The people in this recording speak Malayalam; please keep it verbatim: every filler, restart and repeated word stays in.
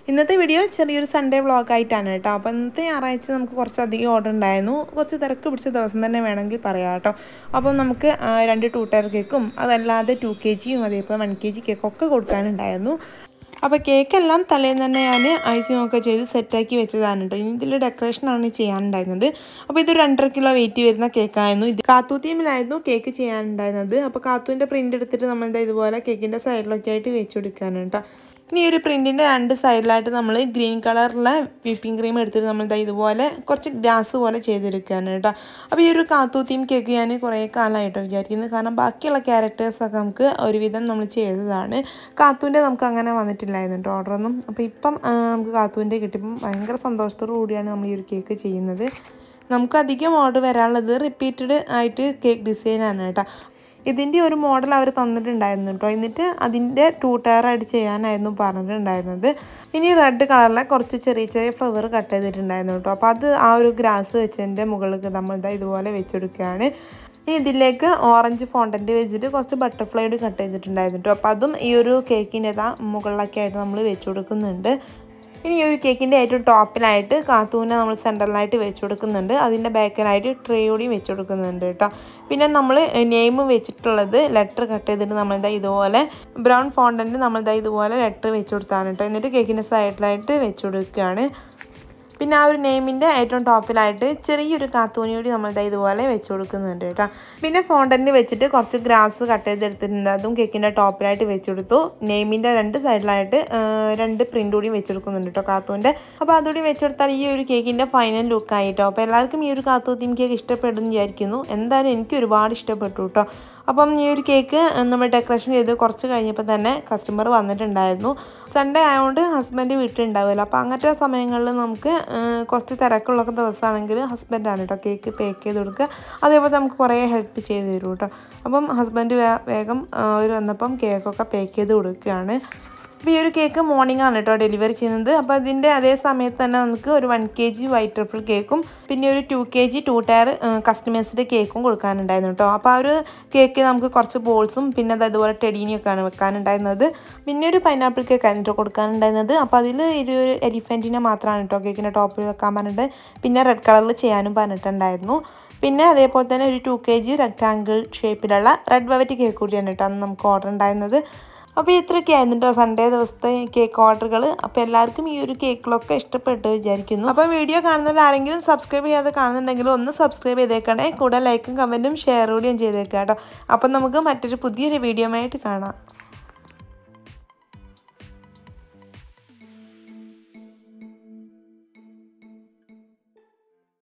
ഇന്നത്തെ വീഡിയോ ചെറിയൊരു സൺഡേ വ്ളോഗായിട്ടാണ് കേട്ടോ. അപ്പോൾ ഇന്നത്തെ ഞായറാഴ്ച നമുക്ക് കുറച്ചധികം ഓർഡർ ഉണ്ടായിരുന്നു. കുറച്ച് തിരക്ക് പിടിച്ച ദിവസം തന്നെ വേണമെങ്കിൽ പറയാം കേട്ടോ. അപ്പം നമുക്ക് രണ്ട് ടു ടയർ കേക്കും അതല്ലാതെ ടു കെ ജിയും അതേപോലെ വൺ കെ ജി കേക്കൊക്കെ കൊടുക്കാനുണ്ടായിരുന്നു. അപ്പോൾ കേക്കെല്ലാം തലേന്ന് തന്നെ ഞാൻ ഐസിങ് ഒക്കെ ചെയ്ത് സെറ്റാക്കി വെച്ചതാണ് കേട്ടോ. ഇനി ഇതിൽ ഡെക്കറേഷനാണ് ചെയ്യാനുണ്ടായിരുന്നത്. അപ്പോൾ ഇതൊരു രണ്ടര കിലോ വെയിറ്റ് വരുന്ന കേക്കായിരുന്നു. ഇത് കാത്തു തീമിലായിരുന്നു കേക്ക് ചെയ്യാനുണ്ടായിരുന്നത്. അപ്പോൾ കാത്തുവിൻ്റെ പ്രിൻ്റ് എടുത്തിട്ട് നമ്മളെന്താ ഇതുപോലെ കേക്കിൻ്റെ സൈഡിലൊക്കെ ആയിട്ട് വെച്ച് കൊടുക്കാനാണ് കേട്ടോ. ഇനി ഒരു പ്രിൻറ്റിൻ്റെ രണ്ട് സൈഡിലായിട്ട് നമ്മൾ ഗ്രീൻ കളറിലെ വിപ്പിംഗ് ക്രീം എടുത്തിട്ട് നമ്മൾ ഇതുപോലെ കുറച്ച് ഗ്രാസ് പോലെ ചെയ്തെടുക്കുകയാണ് കേട്ടോ. അപ്പോൾ ഈ ഒരു കാത്തു തീം കേക്ക് ഞാൻ കുറേ കാലമായിട്ടോ വിചാരിക്കുന്നത്. കാരണം ബാക്കിയുള്ള ക്യാരക്ടേഴ്സൊക്കെ നമുക്ക് ഒരുവിധം നമ്മൾ ചെയ്തതാണ്. കാത്തുവിൻ്റെ നമുക്ക് അങ്ങനെ വന്നിട്ടില്ലായിരുന്നു കേട്ടോ ഓർഡറൊന്നും. അപ്പോൾ ഇപ്പം നമുക്ക് കാത്തുവിൻ്റെ കിട്ടിയപ്പം ഭയങ്കര സന്തോഷത്തോടു കൂടിയാണ് നമ്മൾ ഈ ഒരു കേക്ക് ചെയ്യുന്നത്. നമുക്കധികം ഓർഡർ വരാനുള്ളത് റിപ്പീറ്റഡ് ആയിട്ട് കേക്ക് ഡിസൈനാണ് കേട്ടോ. ഇതിൻ്റെ ഒരു മോഡൽ അവർ തന്നിട്ടുണ്ടായിരുന്നു കേട്ടോ. എന്നിട്ട് അതിൻ്റെ ടു ടയറായിട്ട് ചെയ്യാനായിരുന്നു പറഞ്ഞിട്ടുണ്ടായിരുന്നത്. ഇനി റെഡ് കളറിലെ കുറച്ച് ചെറിയ ചെറിയ ഫ്ലവർ കട്ട് ചെയ്തിട്ടുണ്ടായിരുന്നു കേട്ടോ. അപ്പോൾ അത് ആ ഒരു ഗ്രാസ് വെച്ചതിൻ്റെ മുകളിൽ നമ്മൾ ഇതാ ഇതുപോലെ വെച്ചെടുക്കുകയാണ്. ഇനി ഇതിലേക്ക് ഓറഞ്ച് ഫോണ്ടൻറ്റ് വെച്ചിട്ട് കുറച്ച് ബട്ടർഫ്ലൈഡ് കട്ട് ചെയ്തിട്ടുണ്ടായിരുന്നു കേട്ടോ. അപ്പോൾ അതും ഈ ഒരു കേക്കിൻ്റെ ഇതാ മുകളിലൊക്കെ ആയിട്ട് നമ്മൾ വെച്ച് കൊടുക്കുന്നുണ്ട്. ഇനി ഈ ഒരു കേക്കിൻ്റെ ഏറ്റവും ടോപ്പിലായിട്ട് കാത്തൂനെ നമ്മൾ സെൻറ്ററിലായിട്ട് വെച്ച് കൊടുക്കുന്നുണ്ട്. അതിൻ്റെ ബാക്കിലായിട്ട് ട്രേ കൂടിയും വെച്ച് കൊടുക്കുന്നുണ്ട് കേട്ടോ. പിന്നെ നമ്മൾ നെയിം വെച്ചിട്ടുള്ളത് ലെറ്റർ കട്ട് ചെയ്തിട്ട് നമ്മളിതാ ഇതുപോലെ ബ്രൗൺ ഫോണ്ടൻറ്റ് നമ്മളിതാ ഇതുപോലെ ലെറ്റർ വെച്ച് കൊടുത്താണ് കേട്ടോ. എന്നിട്ട് കേക്കിൻ്റെ സൈഡിലായിട്ട് വെച്ച് കൊടുക്കുകയാണ്. പിന്നെ ആ ഒരു നെയിമിൻ്റെ ഏറ്റവും ടോപ്പിലായിട്ട് ചെറിയൊരു കാത്തൂനി കൂടി നമ്മളിതാ ഇതുപോലെ വെച്ച് കൊടുക്കുന്നുണ്ട് കേട്ടോ. പിന്നെ ഫോണ്ടൻറ്റ് വെച്ചിട്ട് കുറച്ച് ഗ്രാസ് കട്ട് ചെയ്തെടുത്തിട്ടുണ്ട്. അതും കേക്കിൻ്റെ ടോപ്പിലായിട്ട് വെച്ച് കൊടുത്തു. നെയിമിൻ്റെ രണ്ട് സൈഡിലായിട്ട് രണ്ട് പ്രിൻ്റ് കൂടി വെച്ച് കൊടുക്കുന്നുണ്ട് കേട്ടോ കാത്തൂൻ്റെ. അപ്പോൾ അതുകൂടി വെച്ച് കൊടുത്താൽ ഈ ഒരു കേക്കിൻ്റെ ഫൈനൽ ലുക്കായിട്ടോ. അപ്പോൾ എല്ലാവർക്കും ഈ ഒരു കാത്തു തീം കേക്ക് ഇഷ്ടപ്പെടുമെന്ന് വിചാരിക്കുന്നു. എന്തായാലും എനിക്ക് ഒരുപാട് ഇഷ്ടപ്പെട്ടു കേട്ടോ. അപ്പം ഈ ഒരു കേക്ക് നമ്മൾ ഡെക്കറേഷൻ ചെയ്ത് കുറച്ച് കഴിഞ്ഞപ്പോൾ തന്നെ കസ്റ്റമർ വന്നിട്ടുണ്ടായിരുന്നു. സൺഡേ ആയതുകൊണ്ട് ഹസ്ബൻഡ് വീട്ടിലുണ്ടാവുമല്ലോ. അപ്പോൾ അങ്ങനത്തെ സമയങ്ങളിൽ നമുക്ക് കുറച്ച് തിരക്കുള്ള ദിവസമാണെങ്കിൽ ഹസ്ബൻഡാണ് കേട്ടോ കേക്ക് പേക്ക് ചെയ്ത് കൊടുക്കുക. അതേപോലെ നമുക്ക് കുറേ ഹെൽപ്പ് ചെയ്ത് തരും കേട്ടോ. അപ്പം ഹസ്ബൻഡ് വേഗം ഒരു വന്നപ്പം കേക്കൊക്കെ പേക്ക് ചെയ്ത് കൊടുക്കുകയാണ്. അപ്പോൾ ഈ ഒരു കേക്ക് മോർണിംഗ് ആണ് കേട്ടോ ഡെലിവറി ചെയ്യുന്നത്. അപ്പോൾ അതിൻ്റെ അതേ സമയത്ത് തന്നെ നമുക്ക് ഒരു one K G white truffle കേക്കും പിന്നെ ഒരു two K G two tier customised കേക്കും കൊടുക്കാനുണ്ടായിരുന്നു കേട്ടോ. അപ്പോൾ ആ ഒരു കേക്ക് നമുക്ക് കുറച്ച് ബോൾസും പിന്നെ അത് അതുപോലെ ടെഡീനിയൊക്കെയാണ് വെക്കാനുണ്ടായിരുന്നത്. പിന്നെ ഒരു പൈനാപ്പിൾ കേക്കാണ് കേട്ടോ കൊടുക്കാനുണ്ടായിരുന്നത്. അപ്പോൾ അതിൽ ഇതൊരു എലിഫൻറ്റിനെ മാത്രമാണ് കേട്ടോ കേക്കിൻ്റെ ടോപ്പിൽ വെക്കാൻ പറഞ്ഞിട്ട് പിന്നെ റെഡ് കളറിൽ ചെയ്യാനും പറഞ്ഞിട്ടുണ്ടായിരുന്നു. പിന്നെ അതേപോലെ തന്നെ ഒരു ടു കെ ജി റെക്ടാങ്കിൾ ഷേപ്പിലുള്ള റെഡ് വെൽവെറ്റ് കേക്ക് കൂടിയാണ് കേട്ടോ അന്ന് നമുക്ക് ഓർഡർ ഉണ്ടായിരുന്നത്. അപ്പോൾ ഇത്രയൊക്കെ ആയിരുന്നു കേട്ടോ സൺഡേ ദിവസത്തെ കേക്ക് ഓർഡറുകൾ. അപ്പോൾ എല്ലാവർക്കും ഈ ഒരു കേക്കിലൊക്കെ ഇഷ്ടപ്പെട്ട് വിചാരിക്കുന്നു. അപ്പോൾ വീഡിയോ കാണുന്നവർ ആരെങ്കിലും സബ്സ്ക്രൈബ് ചെയ്യാതെ കാണുന്നുണ്ടെങ്കിൽ ഒന്ന് സബ്സ്ക്രൈബ് ചെയ്തേക്കണേ. കൂടെ ലൈക്കും കമൻറ്റും ഷെയർ കൂടിയും ചെയ്തേക്കാം കേട്ടോ. അപ്പം നമുക്ക് മറ്റൊരു പുതിയൊരു വീഡിയോ ആയിട്ട് കാണാം.